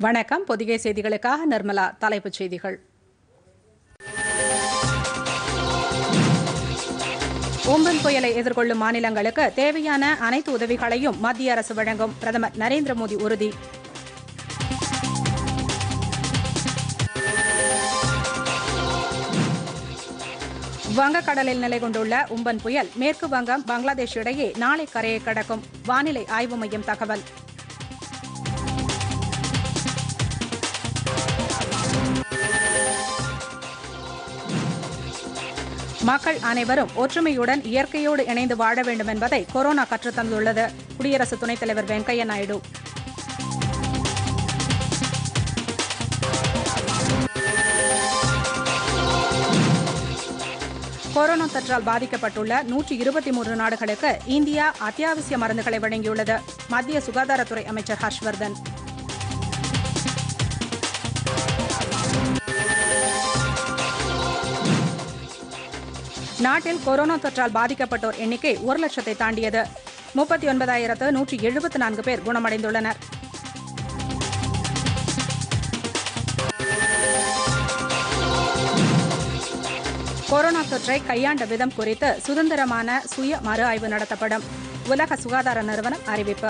வணக்கம். பொதிகை செய்திகளுக்காக நிர்மலா. தலைப்புச் செய்திகள். ஓம்பன் புயலை எதிர்கொள்ளும் மாநிலங்களுக்கு தேவையான அனைத்து உதவிகளையும் மத்திய அரசு வழங்கும். பிரதமர் நரேந்திர மோடி உறுதி. வங்கக்கடலில் நிலை கொண்டுள்ள உம்பன் புயல் மேற்கு வங்கம், பங்களாதேஷ் இடையே நாளை கரையை கடக்கும். வானிலை ஆய்வு மையம் தகவல். மக்கள் அனைவரும் ஒற்றுமையுடன் இயற்கையோடு இணைந்து வாழ வேண்டும் என்பதை கொரோனா கற்றுத்தந்துள்ளது. குடியரசு துணைத் தலைவர் வெங்கையா நாயுடு. கொரோனா தொற்றால் பாதிக்கப்பட்டுள்ள 123 நாடுகளுக்கு இந்தியா அத்தியாவசிய மருந்துகளை வழங்கியுள்ளது. மத்திய சுகாதாரத்துறை அமைச்சர் ஹர்ஷ்வர்தன். நாட்டில் கொரோனா தொற்றால் பாதிக்கப்பட்டோர் எண்ணிக்கை 1 லட்சத்தை தாண்டியது. 39,174 பேர் குணமடைந்துள்ளனர். கொரோனா தொற்றை கையாண்ட விதம் குறித்து சுதந்திரமான சுய மறு ஆய்வு நடத்தப்படும். உலக சுகாதார நிறுவனம் அறிவிப்பு.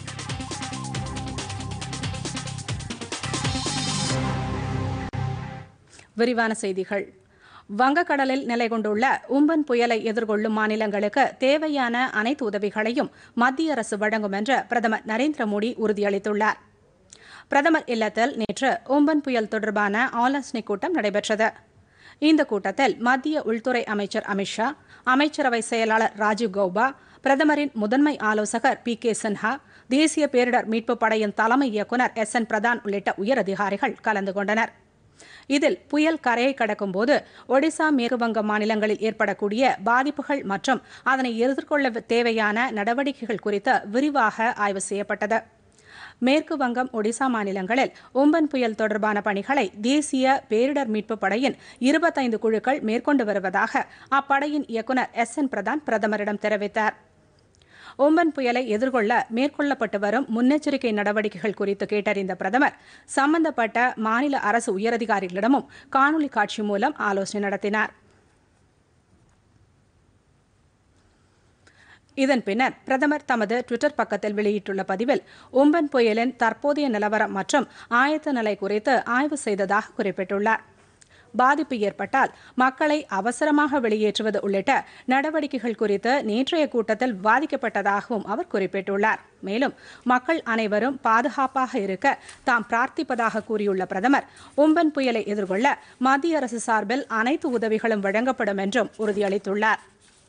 விரிவான செய்திகள். வங்கக்கடலில் நிலை கொண்டுள்ள உம்பன் புயலை எதிர்கொள்ளும் மாநிலங்களுக்கு தேவையான அனைத்து உதவிகளையும் மத்திய அரசு வழங்கும் என்று பிரதமர் நரேந்திர மோடி உறுதியளித்துள்ளார். பிரதமர் இல்லத்தில் நேற்று உம்பன் புயல் தொடர்பான ஆலோசனைக் கூட்டம் நடைபெற்றது. இந்த கூட்டத்தில் மத்திய உள்துறை அமைச்சர் அமித்ஷா, அமைச்சரவை செயலாளர் ராஜீவ் கௌபா, பிரதமரின் முதன்மை ஆலோசகர் PK சின்ஹா, தேசிய பேரிடர் மீட்புப் படையின் தலைமை இயக்குநர் SN பிரதான் உள்ளிட்ட உயரதிகாரிகள் கலந்து கொண்டனர். இதில் புயல் கரையை கடக்கும்போது ஒடிசா, மேற்குவங்கம் மாநிலங்களில் ஏற்படக்கூடிய பாதிப்புகள் மற்றும் அதனை எதிர்கொள்ள தேவையான நடவடிக்கைகள் குறித்து விரிவாக ஆய்வு செய்யப்பட்டது. மேற்கு வங்கம், ஒடிசா மாநிலங்களில் உம்பன் புயல் தொடர்பான பணிகளை தேசிய பேரிடர் மீட்புப் படையின் 25 குழுக்கள் மேற்கொண்டு வருவதாக அப்படையின் இயக்குநர் SN பிரதான் பிரதமரிடம் தெரிவித்தார். உம்பன் புயலை எதிர்கொள்ள மேற்கொள்ளப்பட்டு வரும் முன்னெச்சரிக்கை நடவடிக்கைகள் குறித்து கேட்டறிந்த பிரதமர் சம்பந்தப்பட்ட மாநில அரசு உயரதிகாரிகளிடமும் காணொலி காட்சி மூலம் ஆலோசனை நடத்தினார். இதன் பின்னர் பிரதமர் தமது டுவிட்டர் பக்கத்தில் வெளியிட்டுள்ள பதிவில் உம்பன் புயலின் தற்போதைய நிலவரம் மற்றும் ஆயத்த நிலை குறித்து ஆய்வு செய்ததாக குறிப்பிட்டுள்ளார். பாதிப்பு ஏற்பட்டால் மக்களை அவசரமாக வெளியேற்றுவது உள்ளிட்ட நடவடிக்கைகள் குறித்து நேற்றைய கூட்டத்தில் விவாதிக்கப்பட்டதாகவும் அவர் குறிப்பிட்டுள்ளார். மேலும் மக்கள் அனைவரும் பாதுகாப்பாக இருக்க தாம் பிரார்த்திப்பதாக கூறியுள்ள பிரதமர் உம்பன் புயலை எதிர்கொள்ள மத்திய அரசு சார்பில் அனைத்து உதவிகளும் வழங்கப்படும் என்றும் உறுதியளித்துள்ளார்.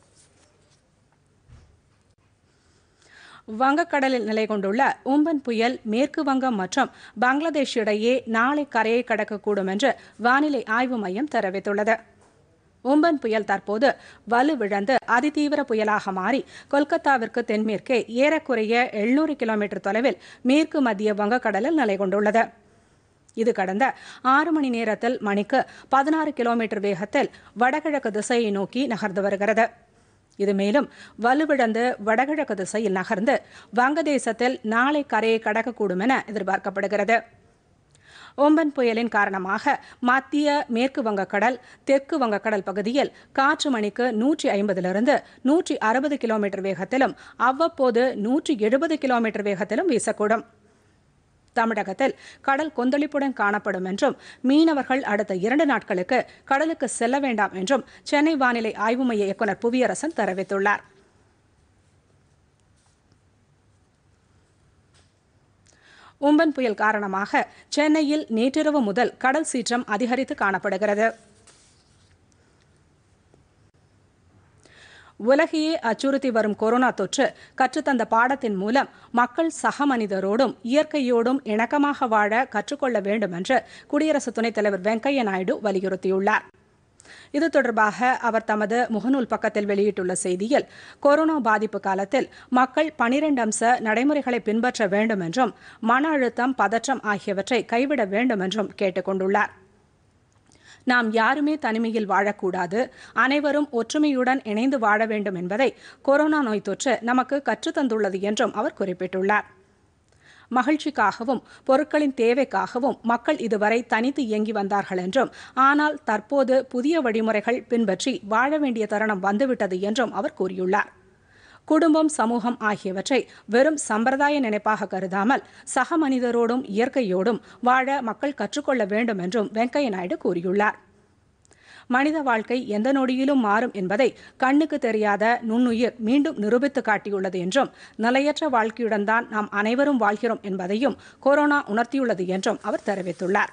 வங்கக்கடலில் நிலை கொண்டுள்ள உம்பன் புயல் மேற்கு வங்கம் மற்றும் பங்களாதேஷ் இடையே நாளை கரையை கடக்கக்கூடும் என்று வானிலை ஆய்வு மையம் தெரிவித்துள்ளது. உம்பன் புயல் தற்போது வலுவிழந்து அதிதீவிர புயலாக மாறி கொல்கத்தாவிற்கு தென்மேற்கே ஏறக்குறைய 700 கிலோமீட்டர் தொலைவில் மேற்கு மத்திய வங்கக்கடலில் நிலை கொண்டுள்ளது. இது கடந்த 6 மணி நேரத்தில் மணிக்கு 16 கிலோமீட்டர் வேகத்தில் வடகிழக்கு திசையை நோக்கி நகர்ந்து வருகிறது. இது மேலும் வலுவிழந்து வடகிழக்கு திசையில் நகர்ந்து வங்கதேசத்தில் நாளை கரையை கடக்கக்கூடும் என எதிர்பார்க்கப்படுகிறது. ஓம்பன் புயலின் காரணமாக மத்திய மேற்கு வங்கக்கடல், தெற்கு வங்கக்கடல் பகுதியில் காற்று மணிக்கு 150 160 கிலோமீட்டர் வேகத்திலும் அவ்வப்போது 170 கிலோமீட்டர் வேகத்திலும் வீசக்கூடும். தமிழகத்தில் கடல் கொந்தளிப்புடன் காணப்படும் என்றும் மீனவர்கள் அடுத்த 2 நாட்களுக்கு கடலுக்கு செல்ல வேண்டாம் என்றும் சென்னை வானிலை ஆய்வு மைய இயக்குநர் புவியரசன் தெரிவித்துள்ளார். உம்பன் புயல் காரணமாக சென்னையில் நேற்றிரவு முதல் கடல் சீற்றம் அதிகரித்து காணப்படுகிறது. உலகையே அச்சுறுத்தி வரும் கொரோனா தொற்று கற்றுத்தந்த பாடத்தின் மூலம் மக்கள் சக மனிதரோடும் இயற்கையோடும் இணக்கமாக வாழ கற்றுக்கொள்ள வேண்டும் என்று குடியரசு துணைத் தலைவர் வெங்கையா நாயுடு வலியுறுத்தியுள்ளார். இது தொடர்பாக அவர் தமது முகநூல் பக்கத்தில் வெளியிட்டுள்ள செய்தியில், கொரோனா பாதிப்பு காலத்தில் மக்கள் 12 அம்ச நடைமுறைகளை பின்பற்ற வேண்டும் என்றும் மன அழுத்தம், பதற்றம் ஆகியவற்றை கைவிட வேண்டும் என்றும் கேட்டுக் கொண்டுள்ளார். நாம் யாருமே தனிமையில் வாழக்கூடாது, அனைவரும் ஒற்றுமையுடன் இணைந்து வாழ வேண்டும் என்பதை கொரோனா நோய் தொற்று நமக்கு கற்றுத்தந்துள்ளது என்றும் அவர் குறிப்பிட்டுள்ளார். மகிழ்ச்சிக்காகவும் பொருட்களின் தேவைக்காகவும் மக்கள் இதுவரை தனித்து இயங்கி வந்தார்கள் என்றும், ஆனால் தற்போது புதிய வழிமுறைகள் பின்பற்றி வாழ வேண்டிய தருணம் வந்துவிட்டது என்றும் அவர் கூறியுள்ளார். குடும்பம், சமூகம் ஆகியவற்றை வெறும் சம்பிரதாய நினைப்பாக கருதாமல் சக மனிதரோடும் இயற்கையோடும் வாழ மக்கள் கற்றுக்கொள்ள வேண்டும் என்றும் வெங்கையா நாயுடு கூறியுள்ளார். மனித வாழ்க்கை எந்த நொடியிலும் மாறும் என்பதை கண்ணுக்கு தெரியாத நுண்ணுயிர் மீண்டும் நிரூபித்து காட்டியுள்ளது என்றும், நிலையற்ற வாழ்க்கையுடன் தான் நாம் அனைவரும் வாழ்கிறோம் என்பதையும் கொரோனா உணர்த்தியுள்ளது என்றும் அவர் தெரிவித்துள்ளார்.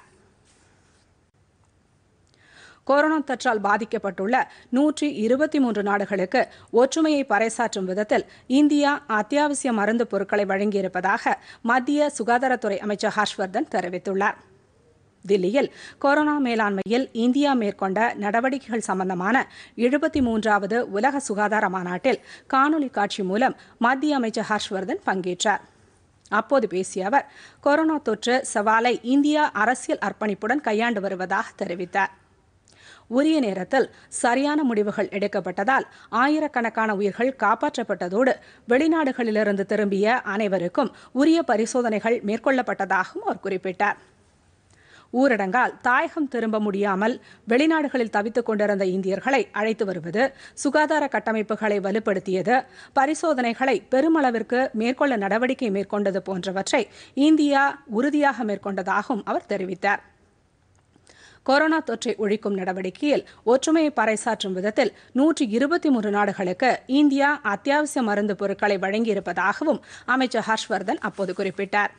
கொரோனா தொற்றால் பாதிக்கப்பட்டுள்ள 123 நாடுகளுக்கு ஒற்றுமையை பறைசாற்றும் விதத்தில் இந்தியா அத்தியாவசிய மருந்து பொருட்களை வழங்கியிருப்பதாக மத்திய சுகாதாரத்துறை அமைச்சர் ஹர்ஷ்வர்தன் தெரிவித்துள்ளார். தில்லியில் கொரோனா மேலாண்மையில் இந்தியா மேற்கொண்ட நடவடிக்கைகள் சம்பந்தமான 73வது உலக சுகாதார மாநாட்டில் காணொலி காட்சி மூலம் மத்திய அமைச்சர் ஹர்ஷ்வர்தன் பங்கேற்றார். அப்போது பேசிய அவர், கொரோனா தொற்று சவாலை இந்தியா அரசியல் அர்ப்பணிப்புடன் கையாண்டு வருவதாக தெரிவித்தார். உரிய நேரத்தில் சரியான முடிவுகள் எடுக்கப்பட்டதால் ஆயிரக்கணக்கான உயிர்கள் காப்பாற்றப்பட்டதோடு வெளிநாடுகளிலிருந்து திரும்பிய அனைவருக்கும் உரிய பரிசோதனைகள் மேற்கொள்ளப்பட்டதாகவும் அவர் குறிப்பிட்டார். ஊரடங்கால் தாயகம் திரும்ப முடியாமல் வெளிநாடுகளில் தவித்துக் கொண்டிருந்த இந்தியர்களை அழைத்து வருவது, சுகாதார கட்டமைப்புகளை வலுப்படுத்தியது, பரிசோதனைகளை பெருமளவிற்கு மேற்கொள்ள நடவடிக்கை மேற்கொண்டது போன்றவற்றை இந்தியா உறுதியாக மேற்கொண்டதாகவும் அவர் தெரிவித்தார். கொரோனா தொற்றை ஒழிக்கும் நடவடிக்கையில் ஒற்றுமையை பறைசாற்றும் விதத்தில் 123 நாடுகளுக்கு இந்தியா அத்தியாவசிய மருந்து பொருட்களை வழங்கியிருப்பதாகவும் அமைச்சர் ஹர்ஷ்வர்தன் அப்போது குறிப்பிட்டார்.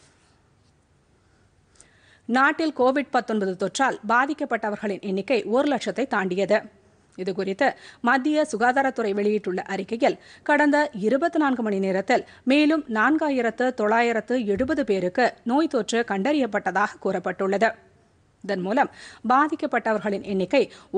நாட்டில் கோவிட்-19 தொற்றால் பாதிக்கப்பட்டவர்களின் எண்ணிக்கை 1 லட்சத்தை தாண்டியது. இதுகுறித்து மத்திய சுகாதாரத்துறை வெளியிட்டுள்ள அறிக்கையில், கடந்த 24 மணி நேரத்தில் மேலும் 4970 பேருக்கு நோய் தொற்று கண்டறியப்பட்டதாக கூறப்பட்டுள்ளது. இதன் மூலம் பாதிக்கப்பட்டவர்களின் எண்ணிக்கை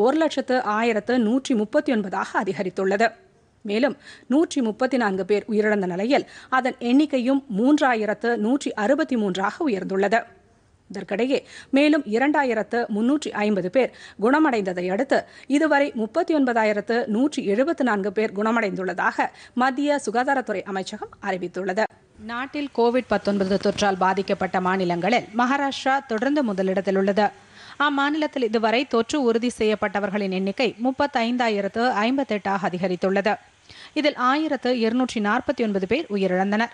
1,01,139 அதிகரித்துள்ளது. மேலும் 134 பேர் உயிரிழந்த நிலையில் அதன் எண்ணிக்கையும் 3,163 உயர்ந்துள்ளது. இதற்கிடையே மேலும் 2,350 பேர் குணமடைந்ததை அடுத்து இதுவரை 39,174 பேர் குணமடைந்துள்ளதாக மத்திய சுகாதாரத்துறை அமைச்சகம் அறிவித்துள்ளது. நாட்டில் கோவிட்-19 தொற்றால் பாதிக்கப்பட்ட மாநிலங்களில் மகாராஷ்டிரா தொடர்ந்து முதலிடத்தில் உள்ளது. அம்மாநிலத்தில் இதுவரை தொற்று உறுதி செய்யப்பட்டவர்களின் எண்ணிக்கை 35,058 அதிகரித்துள்ளது. இதில் 1,249 பேர் உயிரிழந்தனர்.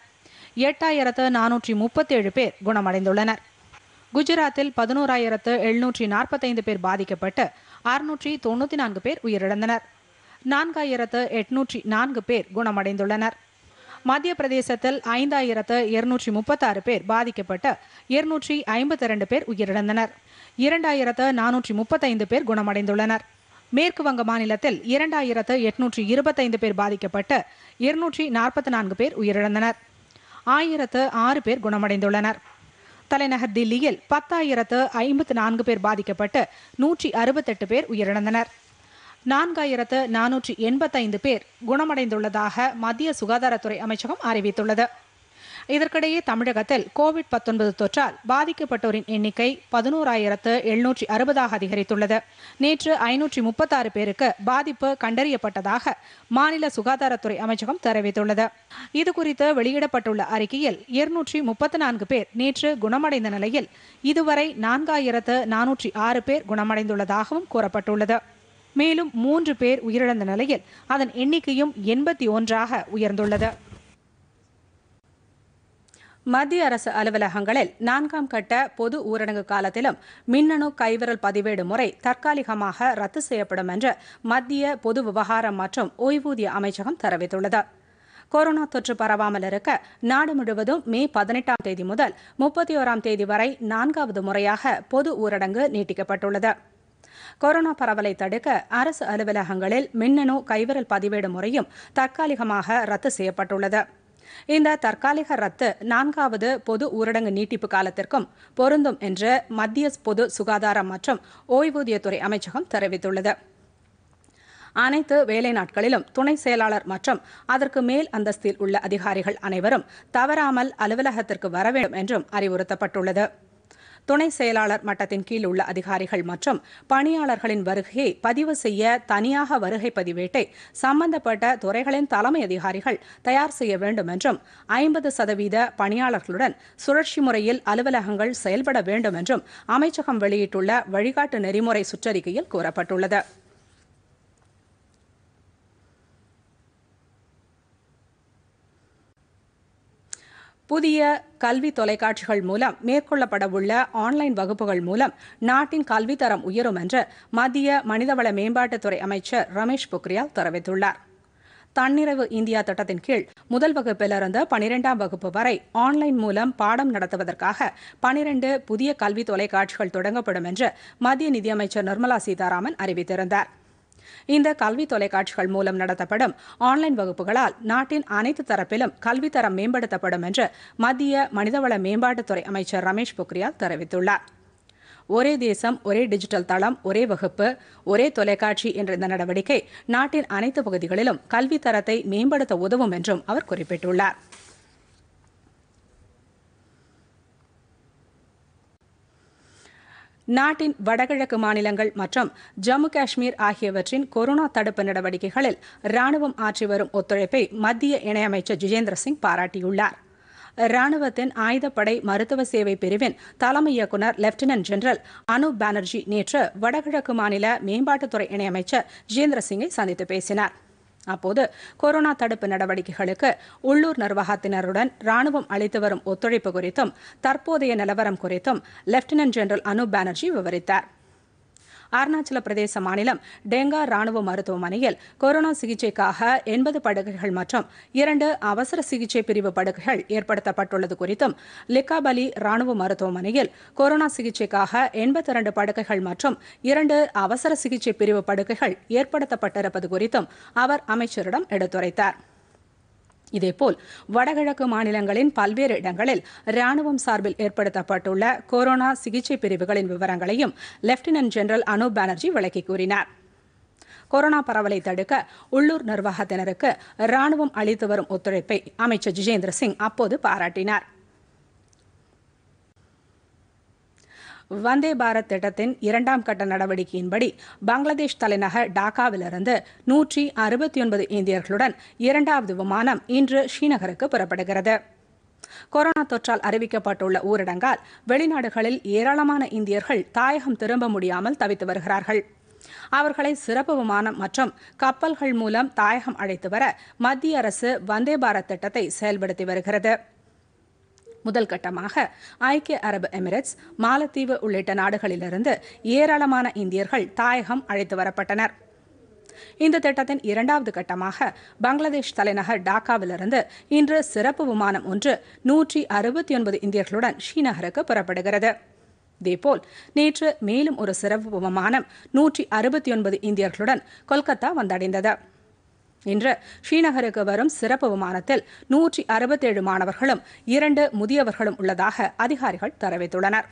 8,437 பேர் குணமடைந்துள்ளனர். குஜராத்தில் 11,745 பேர் பாதிக்கப்பட்டு 694 பேர் உயிரிழந்தனர். 4,804 பேர் குணமடைந்துள்ளனர். மத்திய பிரதேசத்தில் 5,236 பேர் பாதிக்கப்பட்டு 252 பேர் உயிரிழந்தனர். 2,435 பேர் குணமடைந்துள்ளனர். மேற்கு வங்க மாநிலத்தில் 2,825 பேர் பாதிக்கப்பட்டு 244 பேர் உயிரிழந்தனர். 1,006 பேர் குணமடைந்துள்ளனர். தலைநகர் தில்லியில் 10,054 பேர் பாதிக்கப்பட்டு 168 பேர் உயிரிழந்தனர். 4,485 பேர் குணமடைந்துள்ளதாக மத்திய சுகாதாரத்துறை அமைச்சகம் அறிவித்துள்ளது. இதற்கிடையே தமிழகத்தில் கோவிட்-19 தொற்றால் பாதிக்கப்பட்டோரின் எண்ணிக்கை 11,760 அதிகரித்துள்ளது. நேற்று 536 பேருக்கு பாதிப்பு கண்டறியப்பட்டதாக மாநில சுகாதாரத்துறை அமைச்சகம் தெரிவித்துள்ளது. இதுகுறித்து வெளியிடப்பட்டுள்ள அறிக்கையில் 234 பேர் நேற்று குணமடைந்த நிலையில் இதுவரை 4,406 பேர் குணமடைந்துள்ளதாகவும் கூறப்பட்டுள்ளது. மேலும் 3 பேர் உயிரிழந்த நிலையில் அதன் எண்ணிக்கையும் 81 உயர்ந்துள்ளது. மத்திய அரசு அலுவலகங்களில் 4ஆம் கட்ட பொது ஊரடங்கு காலத்திலும் மின்னணு கைவிரல் பதிவேடு முறை தற்காலிகமாக ரத்து செய்யப்படும் என்று மத்திய பொது விவகாரம் மற்றும் ஓய்வூதிய அமைச்சகம் தெரிவித்துள்ளது. கொரோனா தொற்று பரவாமல் இருக்க நாடு முழுவதும் மே 18ஆம் தேதி முதல் 31ஆம் தேதி வரை 4வது முறையாக பொது ஊரடங்கு நீட்டிக்கப்பட்டுள்ளது. கொரோனா பரவலை தடுக்க அரசு அலுவலகங்களில் மின்னணு கைவிரல் பதிவேடு முறையும் தற்காலிகமாக ரத்து செய்யப்பட்டுள்ளது. இந்த தற்காலிக ரத்து 4வது பொது ஊரடங்கு நீட்டிப்பு காலத்திற்கும் பொருந்தும் என்று மத்திய பொது சுகாதாரம் மற்றும் ஓய்வூதியத்துறை அமைச்சகம் தெரிவித்துள்ளது. அனைத்து வேலை நாட்களிலும் துணை செயலாளர் மற்றும் அதற்கு மேல் அந்தஸ்தில் உள்ள அதிகாரிகள் அனைவரும் தவறாமல் அலுவலகத்திற்கு வர வேண்டும் என்றும் அறிவுறுத்தப்பட்டுள்ளது. துணை செயலாளர் மட்டத்தின் கீழ் உள்ள அதிகாரிகள் மற்றும் பணியாளர்களின் வருகையை பதிவு செய்ய தனியாக வருகை பதிவேட்டை சம்பந்தப்பட்ட துறைகளின் தலைமை அதிகாரிகள் தயார் செய்ய வேண்டும் என்றும் 50% பணியாளர்களுடன் சுழற்சி முறையில் அலுவலகங்கள் செயல்பட வேண்டும் என்றும் அமைச்சகம் வெளியிட்டுள்ள வழிகாட்டு நெறிமுறை சுற்றறிக்கையில் கூறப்பட்டுள்ளது. புதிய கல்வி தொலைக்காட்சிகள் மூலம் மேற்கொள்ளப்படவுள்ள ஆன்லைன் வகுப்புகள் மூலம் நாட்டின் கல்வித்தரம் உயரும் என்று மத்திய மனிதவள மேம்பாட்டுத்துறை அமைச்சர் ரமேஷ் பொக்ரியால் தெரிவித்துள்ளார். தன்னிறைவு இந்தியா திட்டத்தின் கீழ் முதல் வகுப்பிலிருந்து 12ஆம் வகுப்பு வரை ஆன்லைன் மூலம் பாடம் நடத்துவதற்காக 12 புதிய கல்வி தொலைக்காட்சிகள் தொடங்கப்படும் என்று மத்திய நிதியமைச்சர் நிர்மலா சீதாராமன் அறிவித்திருந்தார். இந்த கல்வி தொலைக்காட்சிகள் மூலம் நடத்தப்படும் ஆன்லைன் வகுப்புகளால் நாட்டின் அனைத்து தரப்பிலும் கல்வித்தரம் மேம்படுத்தப்படும் என்று மத்திய மனிதவள மேம்பாட்டுத்துறை அமைச்சர் ரமேஷ் பொக்ரியால் தெரிவித்துள்ளார். ஒரே தேசம், ஒரே டிஜிட்டல் தளம், ஒரே வகுப்பு, ஒரே தொலைக்காட்சி என்ற இந்த நடவடிக்கை நாட்டின் அனைத்து பகுதிகளிலும் கல்வித்தரத்தை மேம்படுத்த உதவும் என்றும் அவர் குறிப்பிட்டுள்ளார். நாட்டின் வடகிழக்கு மாநிலங்கள் மற்றும் ஜம்மு காஷ்மீர் ஆகியவற்றின் கொரோனா தடுப்பு நடவடிக்கைகளில் ராணுவம் ஆற்றி வரும் ஒத்துழைப்பை மத்திய இணையமைச்சர் ஜிதேந்திர சிங் பாராட்டியுள்ளார். ராணுவத்தின் ஆயுதப்படை மருத்துவ சேவை பிரிவின் தலைமை இயக்குநர் லெப்டினன்ட் ஜெனரல் அனூப் பானர்ஜி நேற்று வடகிழக்கு மாநில மேம்பாட்டுத்துறை இணையமைச்சர் ஜிதேந்திர சிங்கை சந்தித்து பேசினார். அப்போது கொரோனா தடுப்பு நடவடிக்கைகளுக்கு உள்ளூர் நிர்வாகத்தினருடன் ராணுவம் அளித்து வரும் ஒத்துழைப்பு குறித்தும் தற்போதைய நிலவரம் குறித்தும் லெப்டினன்ட் ஜெனரல் அனூப் பானர்ஜி விவரித்தார். அருணாச்சல பிரதேச மாநிலம் டெங்கா ராணுவ மருத்துவமனையில் கொரோனா சிகிச்சைக்காக 80 படுக்கைகள் மற்றும் 2 அவசர சிகிச்சை பிரிவு படுக்கைகள் ஏற்படுத்தப்பட்டுள்ளது குறித்தும், லிக்காபலி ராணுவ மருத்துவமனையில் கொரோனா சிகிச்சைக்காக 82 படுக்கைகள் மற்றும் 2 அவசர சிகிச்சை பிரிவு படுக்கைகள் ஏற்படுத்தப்பட்டிருப்பது குறித்தும் அவர் அமைச்சரிடம் எடுத்துரைத்தார். இதேபோல் வடகிழக்கு மாநிலங்களின் பல்வேறு இடங்களில் ராணுவம் சார்பில் ஏற்படுத்தப்பட்டுள்ள கொரோனா சிகிச்சை பிரிவுகளின் விவரங்களையும் லெப்டினன்ட் ஜெனரல் அனூப் பானர்ஜி விளக்கிக் கூறினார். கொரோனா பரவலை தடுக்க உள்ளூர் நிர்வாகத்தினருக்கு ராணுவம் அளித்து வரும் ஒத்துழைப்பை அமைச்சர் ஜிதேந்திர சிங் அப்போது பாராட்டினார். வந்தே பாரத் திட்டத்தின் 2ஆம் கட்ட நடவடிக்கையின்படி பங்களாதேஷ் தலைநகர் டாக்காவிலிருந்து 169 இந்தியர்களுடன் 2வது விமானம் இன்று ஸ்ரீநகருக்கு புறப்படுகிறது. கொரோனா தொற்றால் அறிவிக்கப்பட்டுள்ள ஊரடங்கால் வெளிநாடுகளில் ஏராளமான இந்தியர்கள் தாயகம் திரும்ப முடியாமல் தவித்து வருகிறார்கள். அவர்களை சிறப்பு விமானம் மற்றும் கப்பல்கள் மூலம் தாயகம் அழைத்து வர மத்திய அரசு வந்தே பாரத் திட்டத்தை செயல்படுத்தி வருகிறது. முதல் கட்டமாக ஐக்கிய அரபு எமிரேட்ஸ், மாலத்தீவு உள்ளிட்ட நாடுகளிலிருந்து ஏராளமான இந்தியர்கள் தாயகம் அழைத்து வரப்பட்டனர். இந்த திட்டத்தின் 2வது கட்டமாக பங்களாதேஷ் தலைநகர் டாக்காவிலிருந்து இன்று சிறப்பு விமானம் ஒன்று 169 இந்தியர்களுடன் ஸ்ரீநகருக்கு புறப்படுகிறது. இதேபோல் நேற்று மேலும் ஒரு சிறப்பு விமானம் 169 இந்தியர்களுடன் கொல்கத்தா வந்தடைந்தது. இன்று ஸ்ரீநகருக்கு வரும் சிறப்பு விமானத்தில் 167 மாணவர்களும் 2 முதியவர்களும் உள்ளதாக அதிகாரிகள் தெரிவித்துள்ளனர்.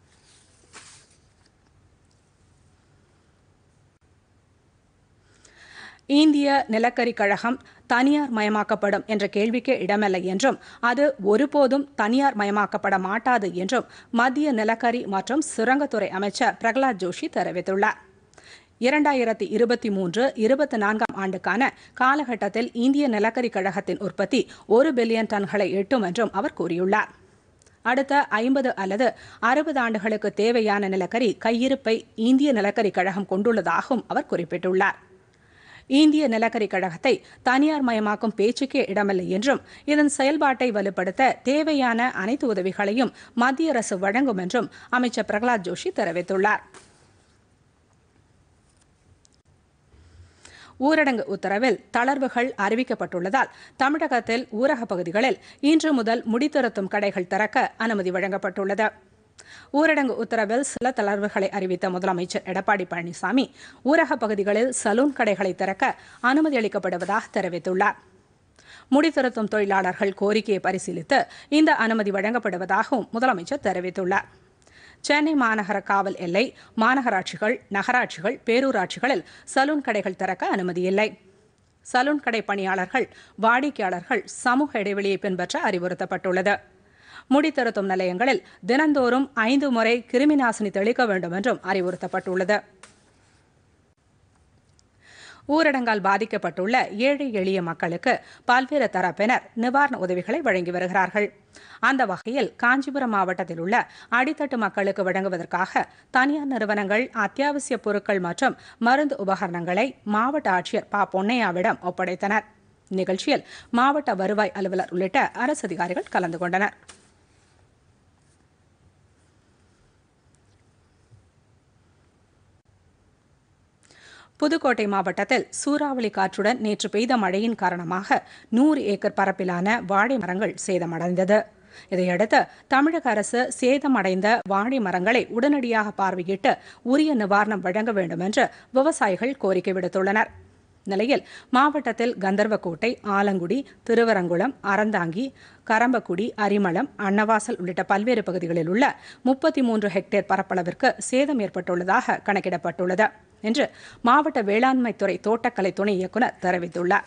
இந்திய நிலக்கரி கழகம் தனியார் மயமாக்கப்படும் என்ற கேள்விக்கே இடமில்லை என்றும் அது ஒருபோதும் தனியார் மயமாக்கப்பட மாட்டாது என்றும் மத்திய நிலக்கரி மற்றும் சுரங்கத்துறை அமைச்சர் பிரகலாத் ஜோஷி தெரிவித்துள்ளார். 2023-24ஆம் ஆண்டுக்கான காலகட்டத்தில் இந்திய நிலக்கரி கழகத்தின் உற்பத்தி 1 பில்லியன் டன்களை எட்டும் என்றும் அவர் கூறியுள்ளார். அடுத்த 50 அல்லது 60 ஆண்டுகளுக்கு தேவையான நிலக்கரி கையிருப்பை இந்திய நிலக்கரி கழகம் கொண்டுள்ளதாகவும் அவர் குறிப்பிட்டுள்ளார். இந்திய நிலக்கரி கழகத்தை தனியார் மயமாக்கும் பேச்சுக்கே இடமில்லை என்றும் இதன் செயல்பாட்டை வலுப்படுத்த தேவையான அனைத்து உதவிகளையும் மத்திய அரசு வழங்கும் என்றும் அமைச்சர் பிரகலாத் ஜோஷி தெரிவித்துள்ளார். ஊரடங்கு உத்தரவில் தளர்வுகள் அறிவிக்கப்பட்டுள்ளதால் தமிழகத்தில் ஊரகப் பகுதிகளில் இன்று முதல் முடித்திருத்தும் கடைகள் திறக்க அனுமதி வழங்கப்பட்டுள்ளது. ஊரடங்கு உத்தரவில் சில தளர்வுகளை அறிவித்த முதலமைச்சர் எடப்பாடி பழனிசாமி ஊரகப் பகுதிகளில் சலூன் கடைகளை திறக்க அனுமதி அளிக்கப்படுவதாக தெரிவித்துள்ளார். முடித்திருத்தும் தொழிலாளர்கள் கோரிக்கையை பரிசீலித்து இந்த அனுமதி வழங்கப்படுவதாகவும் முதலமைச்சர் தெரிவித்துள்ளார். சென்னை மாநகர காவல் எல்லை, மாநகராட்சிகள், நகராட்சிகள், பேரூராட்சிகளில் சலூன் கடைகள் திறக்க அனுமதியில்லை. சலூன் கடை பணியாளர்கள், வாடிக்கையாளர்கள் சமூக இடைவெளியை பின்பற்ற அறிவுறுத்தப்பட்டுள்ளது. முடித்திருத்தும் நிலையங்களில் தினந்தோறும் 5 முறை கிருமிநாசினி தெளிக்க வேண்டும் என்றும் அறிவுறுத்தப்பட்டுள்ளது. ஊரடங்கால் பாதிக்கப்பட்டுள்ள ஏழை எளிய மக்களுக்கு பல்வேறு தரப்பினர் நிவாரண உதவிகளை வழங்கி வருகிறார்கள். அந்த வகையில் காஞ்சிபுரம் மாவட்டத்தில் உள்ள அடித்தட்டு மக்களுக்கு வழங்குவதற்காக தனியார் நிறுவனங்கள் அத்தியாவசிய பொருட்கள் மற்றும் மருந்து உபகரணங்களை மாவட்ட ஆட்சியர் ப. பொன்னையாவிடம் ஒப்படைத்தனர். நிகழ்ச்சியில் மாவட்ட வருவாய் அலுவலர் உள்ளிட்ட அரசு அதிகாரிகள் கலந்து கொண்டனர். புதுக்கோட்டை மாவட்டத்தில் சூறாவளி காற்றுடன் நேற்று பெய்த மழையின் காரணமாக 100 ஏக்கர் பரப்பிலான வாழை மரங்கள் சேதமடைந்தது. இதையடுத்து தமிழக அரசு சேதமடைந்த வாழை மரங்களை உடனடியாக பார்வையிட்டு உரிய நிவாரணம் வழங்க வேண்டும் என்று விவசாயிகள் கோரிக்கை விடுத்துள்ளனர். நிலையில் மாவட்டத்தில் கந்தர்வக்கோட்டை, ஆலங்குடி, திருவரங்குளம், அறந்தாங்கி, கரம்பக்குடி, அரிமளம், அன்னவாசல் உள்ளிட்ட பல்வேறு பகுதிகளில் உள்ள 33 ஹெக்டேர் பரப்பளவிற்கு சேதம் ஏற்பட்டுள்ளதாக கணக்கிடப்பட்டுள்ளது என்று மாவட்ட வேளாண்மைத்துறை தோட்டக்கலை துணை இயக்குநர் தெரிவித்துள்ளார்.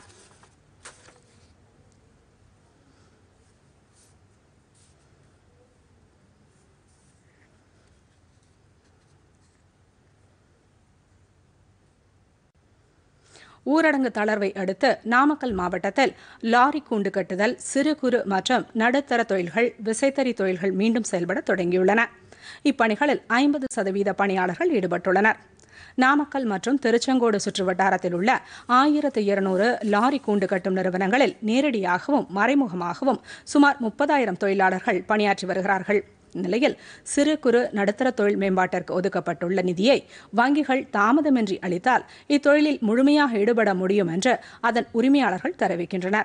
ஊரடங்கு தளர்வை அடுத்து நாமக்கல் மாவட்டத்தில் லாரி கூண்டு கட்டுதல், சிறு குறு மற்றும் நடுத்தர தொழில்கள், விசைத்தறி தொழில்கள் மீண்டும் செயல்பட தொடங்கியுள்ளன. இப்பணிகளில் 50% பணியாளர்கள் ஈடுபட்டுள்ளனர். நாமக்கல் மற்றும் திருச்செங்கோடு சுற்றுவட்டாரத்தில் உள்ள 1200 லாரி கூண்டு கட்டும் நிறுவனங்களில் நேரடியாகவும் மறைமுகமாகவும் சுமார் 30,000 தொழிலாளர்கள் பணியாற்றி வருகிறார்கள். இந்நிலையில் சிறு குறு நடுத்தர தொழில் மேம்பாட்டிற்கு ஒதுக்கப்பட்டுள்ள நிதியை வங்கிகள் தாமதமின்றி அளித்தால் இத்தொழிலில் முழுமையாக ஈடுபட முடியும் என்று அதன் உரிமையாளர்கள் தெரிவிக்கின்றனர்.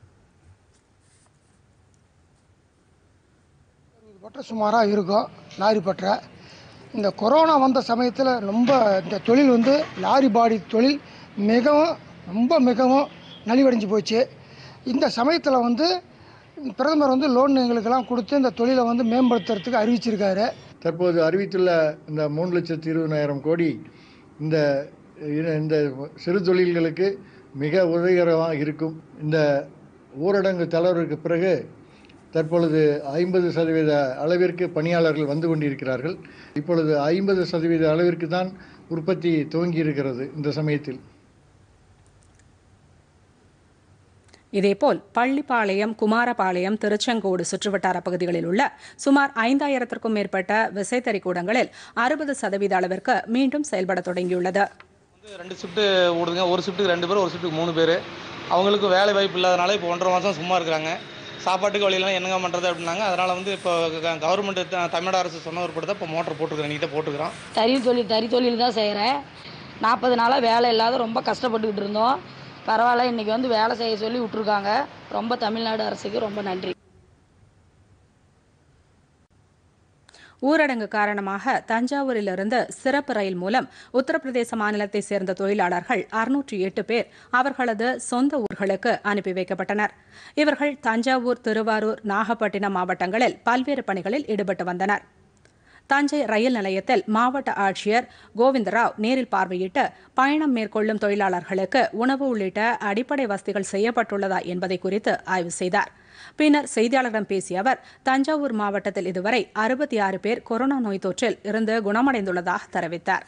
சுமாராக இருக்கும் லாரி பற்ற. இந்த கொரோனா வந்த சமயத்தில் ரொம்ப இந்த தொழில் லாரி பாடி தொழில் மிகவும் நலிவடைஞ்சு போச்சு. இந்த சமயத்தில் பிரதமர் லோன் எங்களுக்கெல்லாம் கொடுத்து இந்த தொழிலை மேம்படுத்துறதுக்கு அறிவிச்சிருக்காரு. தற்போது அறிவித்துள்ள இந்த 3,20,000 கோடி இந்த சிறு தொழில்களுக்கு மிக உதவிகரமாக இருக்கும். இந்த ஊரடங்கு தளர்வுக்கு பிறகு தற்பொழுது 50% அளவிற்கு பணியாளர்கள் வந்து கொண்டிருக்கிறார்கள். இப்பொழுது 50% அளவிற்கு தான் உற்பத்தி துவங்கி இருக்கிறது. இந்த சமயத்தில் இதேபோல் பள்ளிப்பாளையம், குமாரபாளையம், திருச்செங்கோடு சுற்றுவட்டார பகுதிகளில் உள்ள சுமார் 5,000க்கும் மேற்பட்ட விசைத்தறி கூடங்களில் 60% அளவிற்கு மீண்டும் செயல்பட தொடங்கியுள்ளது. 2 ஷிஃப்ட் ஓடுதுங்க. ஒரு ஷிஃப்ட்டுக்கு 2 பேர், ஒரு ஷிஃப்ட்டுக்கு 3 பேர். அவங்களுக்கு வேலை வாய்ப்பு இல்லாதனால இப்போ 1.5 மாதம் சும்மா இருக்கிறாங்க. சாப்பாட்டுக்கு வழியெல்லாம் என்னங்க பண்ணுறது அப்படின்னாங்க. அதனால் இப்போ கவர்மெண்ட் தமிழ்நாடு அரசு சொன்ன ஒரு படி தான் இப்போ மோட்டர் போட்டுருக்கிறேன். நீட்டாக போட்டுக்கிறோம். தறி தொழில் தான் செய்கிறேன். 40 நாளாக வேலை இல்லாத ரொம்ப கஷ்டப்பட்டுக்கிட்டு இருந்தோம். பரவாயில்ல, இன்றைக்கி வேலை செய்ய சொல்லி விட்டுருக்காங்க. ரொம்ப தமிழ்நாடு அரசுக்கு ரொம்ப நன்றி. ஊரடங்கு காரணமாக தஞ்சாவூரிலிருந்து சிறப்பு ரயில் மூலம் உத்தரப்பிரதேச மாநிலத்தை சேர்ந்த தொழிலாளர்கள் 608 பேர் அவர்களது சொந்த ஊர்களுக்கு அனுப்பி வைக்கப்பட்டனர். இவர்கள் தஞ்சாவூர், திருவாரூர், நாகப்பட்டினம் மாவட்டங்களில் பல்வேறு பணிகளில் ஈடுபட்டு வந்தனர். தஞ்சை ரயில் நிலையத்தில் மாவட்ட ஆட்சியர் கோவிந்தராவ் நேரில் பார்வையிட்டு பயணம் மேற்கொள்ளும் தொழிலாளர்களுக்கு உணவு உள்ளிட்ட அடிப்படை வசதிகள் செய்யப்பட்டுள்ளதா என்பதை குறித்து ஆய்வு செய்தார். பின்னர் செய்தியாளர்களிடம் பேசிய அவர், தஞ்சாவூர் மாவட்டத்தில் இதுவரை 66 பேர் கொரோனா நோய் தொற்றில் இருந்து குணமடைந்துள்ளதாக தெரிவித்தார்.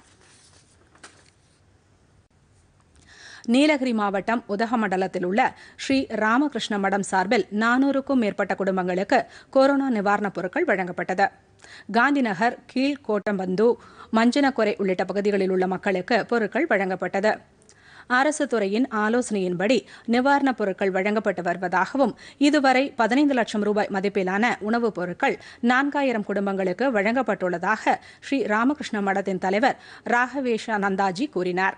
நீலகிரி மாவட்டம் உதகமண்டலத்தில் உள்ள ஸ்ரீ ராமகிருஷ்ண மடம் சார்பில் 400க்கும் மேற்பட்ட குடும்பங்களுக்கு கொரோனா நிவாரணப் பொருட்கள் வழங்கப்பட்டது. காந்திநகர், கீழ் கோட்டம்பந்து, மஞ்சனக்கொரை உள்ளிட்ட பகுதிகளில் உள்ள மக்களுக்கு பொருட்கள் வழங்கப்பட்டது. அரசு துறையின் ஆலோசனையின்படி நிவாரணப் பொருட்கள் வழங்கப்பட்டு வருவதாகவும் இதுவரை 15 லட்சம் ரூபாய் மதிப்பிலான உணவுப் பொருட்கள் 4,000 குடும்பங்களுக்கு வழங்கப்பட்டுள்ளதாக ஸ்ரீ ராமகிருஷ்ண மடத்தின் தலைவர் ராகவேஷானந்தாஜி கூறினார்.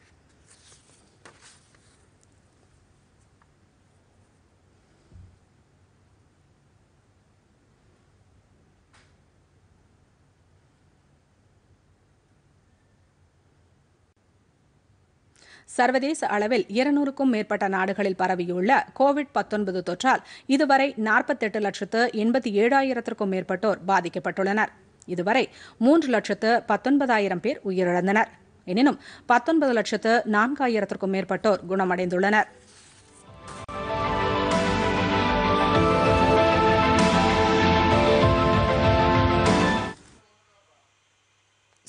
சர்வதேச அளவில் 200க்கும் மேற்பட்ட நாடுகளில் பரவியுள்ள கோவிட்-19 தொற்றால் இதுவரை 48,87,000க்கும் மேற்பட்டோர் பாதிக்கப்பட்டுள்ளனர். இதுவரை 3,19,000 பேர் உயிரிழந்தனர். எனினும் 19,04,000க்கும் மேற்பட்டோர் குணமடைந்துள்ளனர்.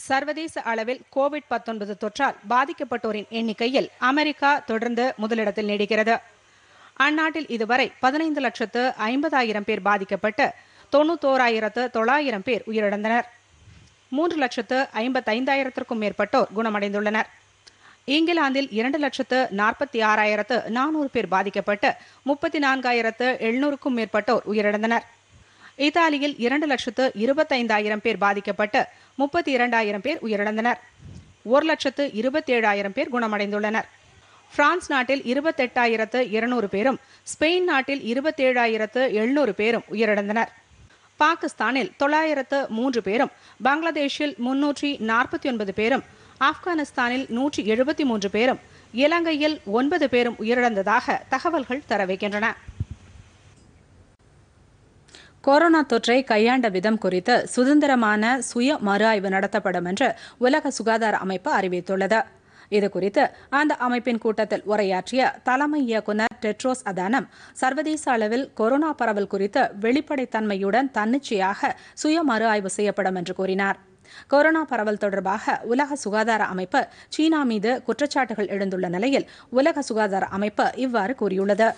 சர்வதேச அளவில் கோவிட்-19 தொற்றால் பாதிக்கப்பட்டோரின் எண்ணிக்கையில் அமெரிக்கா தொடர்ந்து முதலிடத்தில் நீடிக்கிறது. அந்நாட்டில் இதுவரை 15,50,000 பேர் பாதிக்கப்பட்டு 91,900 பேர் உயிரிழந்தனர். 3,55,000க்கும் மேற்பட்டோர் குணமடைந்துள்ளனர். இங்கிலாந்தில் 2,46,400 பேர் பாதிக்கப்பட்டு 34,700க்கும் மேற்பட்டோர் உயிரிழந்தனர். இத்தாலியில் 2,25,000 பேர் பாதிக்கப்பட்டு 32,000 பேர் உயிரிழந்தனர். 1,27,000 பேர் குணமடைந்துள்ளனர். பிரான்ஸ் நாட்டில் 28,200 பேரும், ஸ்பெயின் நாட்டில் 27,700 பேரும் உயிரிழந்தனர். பாகிஸ்தானில் 903 பேரும், பங்களாதேஷில் 349 பேரும், ஆப்கானிஸ்தானில் 173 பேரும், இலங்கையில் 9 பேரும் உயிரிழந்ததாக தகவல்கள் தெரிவிக்கின்றன. கொரோனா தொற்றை கையாண்ட விதம் குறித்து சுதந்திரமான சுய மறு ஆய்வு நடத்தப்படும் என்று உலக சுகாதார அமைப்பு அறிவித்துள்ளது. இதுகுறித்து அந்த அமைப்பின் கூட்டத்தில் உரையாற்றிய தலைமை இயக்குநர் டெட்ரோஸ் அதனம், சர்வதேச அளவில் கொரோனா பரவல் குறித்து வெளிப்படைத்தன்மையுடன் தன்னிச்சையாக சுய மறு ஆய்வு செய்யப்படும் என்று கூறினார். கொரோனா பரவல் தொடர்பாக உலக சுகாதார அமைப்பு சீனா மீது குற்றச்சாட்டுகள் எழுந்துள்ள நிலையில் உலக சுகாதார அமைப்பு இவ்வாறு கூறியுள்ளது.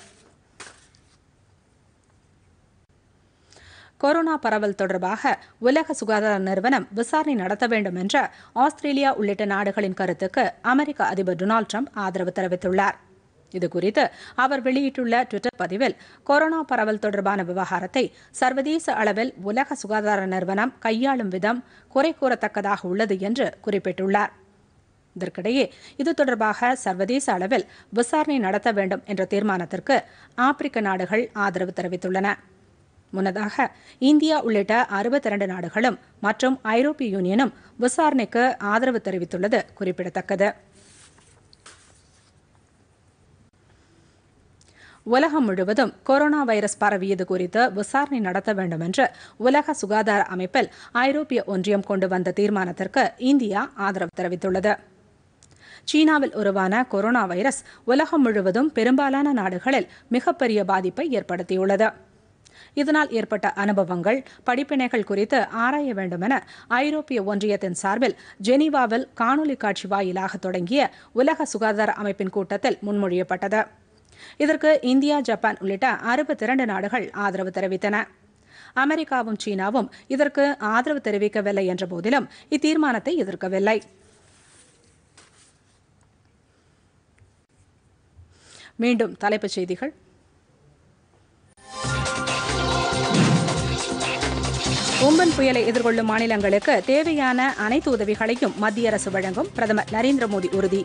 கொரோனா பரவல் தொடர்பாக உலக சுகாதார நிறுவனம் விசாரணை நடத்த வேண்டும் என்ற ஆஸ்திரேலியா உள்ளிட்ட நாடுகளின் கருத்துக்கு அமெரிக்க அதிபர் டொனால்டு டிரம்ப் ஆதரவு தெரிவித்துள்ளார். இதுகுறித்து அவர் வெளியிட்டுள்ள டுவிட்டர் பதிவில், கொரோனா பரவல் தொடர்பான விவகாரத்தை சர்வதேச அளவில் உலக சுகாதார நிறுவனம் கையாளும் விதம் குறை கூறத்தக்கதாக உள்ளது என்று குறிப்பிட்டுள்ளார். இதற்கிடையே இது தொடர்பாக சர்வதேச அளவில் விசாரணை நடத்த வேண்டும் என்ற தீர்மானத்திற்கு ஆப்பிரிக்க நாடுகள் ஆதரவு தெரிவித்துள்ளன. முன்னதாக இந்தியா உள்ளிட்ட 62 நாடுகளும் மற்றும் ஐரோப்பிய யூனியனும் விசாரணைக்கு ஆதரவு தெரிவித்துள்ளது குறிப்பிடத்தக்கது. உலகம் முழுவதும் கொரோனா வைரஸ் பரவியது குறித்து விசாரணை நடத்த வேண்டும் என்று உலக சுகாதார அமைப்பில் ஐரோப்பிய ஒன்றியம் கொண்டு வந்த தீர்மானத்திற்கு இந்தியா ஆதரவு தெரிவித்துள்ளது. சீனாவில் உருவான கொரோனா வைரஸ் உலகம் முழுவதும் பெரும்பாலான நாடுகளில் மிகப்பெரிய பாதிப்பை ஏற்படுத்தியுள்ளது. இதனால் ஏற்பட்ட அனுபவங்கள், படிப்பினைகள் குறித்து ஆராய வேண்டும் என ஐரோப்பிய ஒன்றியத்தின் சார்பில் ஜெனீவாவில் காணொலி காட்சி வாயிலாக தொடங்கிய உலக சுகாதார அமைப்பின் கூட்டத்தில் முன்மொழியப்பட்டது. இதற்கு இந்தியா, ஜப்பான் உள்ளிட்ட 62 நாடுகள் ஆதரவு தெரிவித்தன. அமெரிக்காவும் சீனாவும் இதற்கு ஆதரவு தெரிவிக்கவில்லை என்ற போதிலும் இத்தீர்மானத்தை எதிர்க்கவில்லை. மீண்டும் தலைப்புச் செய்திகள். உம்பன் புயலை எதிர்கொள்ளும் மாநிலங்களுக்கு தேவையான அனைத்து உதவிகளையும் மத்திய அரசு வழங்கும், பிரதமர் நரேந்திர மோடி உறுதி.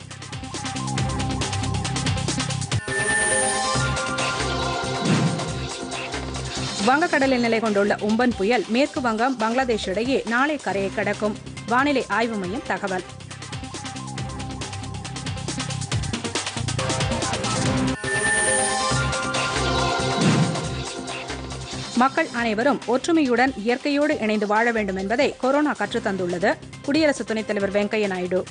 வங்கக்கடலில் நிலை கொண்டுள்ள உம்பன் புயல் மேற்கு வங்கம், பங்களாதேஷ் இடையே நாளை கரையை கடக்கும், வானிலை ஆய்வு மையம் தகவல். மக்கள் அனைவரும் ஒற்றுமையுடன் இயற்கையோடு இணைந்து வாழ வேண்டும் என்பதை கொரோனா கற்றுத்தந்துள்ளது, குடியரசு துணைத் தலைவர் வெங்கையா நாயுடு.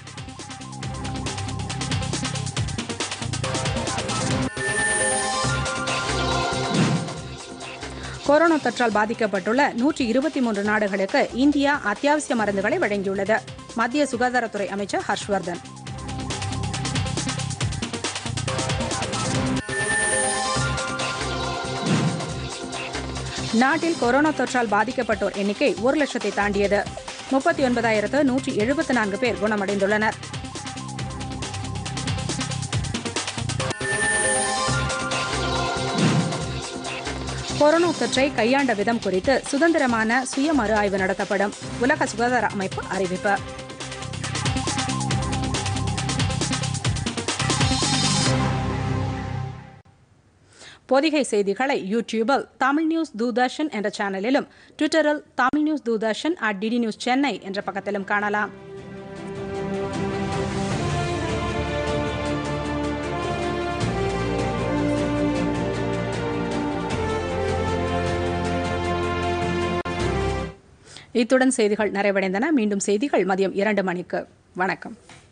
கொரோனா தொற்றால் பாதிக்கப்பட்டுள்ள 123 நாடுகளுக்கு இந்தியா அத்தியாவசிய மருந்துகளை வழங்கியுள்ளது, மத்திய சுகாதாரத்துறை அமைச்சர் ஹர்ஷ்வர்தன். நாட்டில் கொரோனா தொற்றால் பாதிக்கப்பட்டோர் எண்ணிக்கை 1,00,000 தாண்டியது. 39,174 பேர் குணமடைந்துள்ளனர். கொரோனா தொற்றை கையாண்ட விதம் குறித்து சுதந்திரமான சுய மறு ஆய்வு நடத்தப்படும், உலக சுகாதார அமைப்பு அறிவிப்பு. பொதிகை செய்திகளை யூடியூபில் தமிழ் நியூஸ் தூர்தர்ஷன் என்ற சேனலிலும், ட்விட்டரில் Tamil news Doordarshan @DD News Chennai என்ற பக்கத்திலும் காணலாம். இத்துடன் செய்திகள் நிறைவடைந்தன. மீண்டும் செய்திகள் மதியம் 2 மணிக்கு. வணக்கம்.